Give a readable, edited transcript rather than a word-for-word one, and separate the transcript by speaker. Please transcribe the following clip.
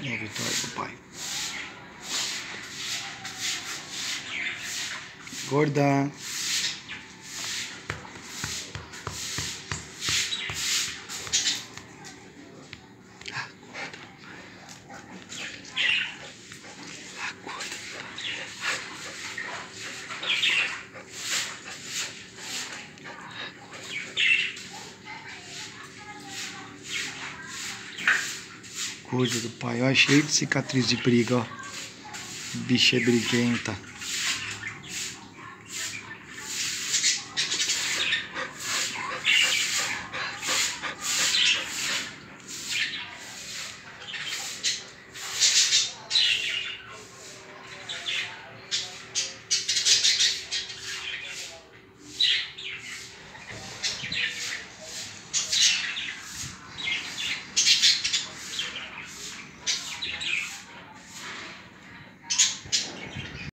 Speaker 1: Uma vitória do pai. Gorda. Coisa do pai, ó, cheio de cicatriz de briga, ó. Bicha é briguenta.